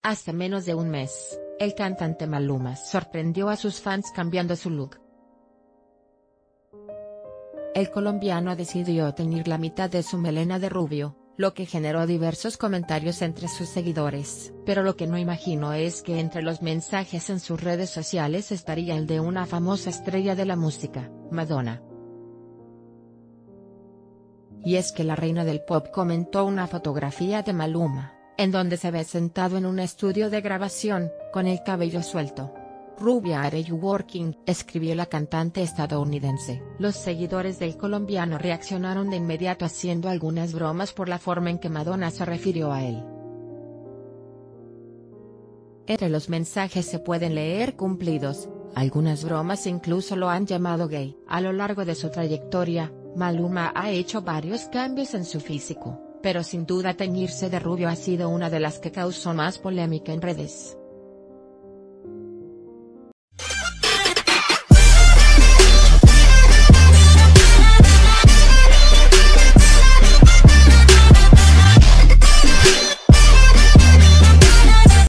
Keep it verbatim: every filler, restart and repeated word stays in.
Hace menos de un mes, el cantante Maluma sorprendió a sus fans cambiando su look. El colombiano decidió teñir la mitad de su melena de rubio, lo que generó diversos comentarios entre sus seguidores, pero lo que no imaginó es que entre los mensajes en sus redes sociales estaría el de una famosa estrella de la música, Madonna. Y es que la reina del pop comentó una fotografía de Maluma, en donde se ve sentado en un estudio de grabación, con el cabello suelto. "Rubia, are you working?", escribió la cantante estadounidense. Los seguidores del colombiano reaccionaron de inmediato haciendo algunas bromas por la forma en que Madonna se refirió a él. Entre los mensajes se pueden leer cumplidos, algunas bromas incluso lo han llamado gay. A lo largo de su trayectoria, Maluma ha hecho varios cambios en su físico, pero sin duda teñirse de rubio ha sido una de las que causó más polémica en redes.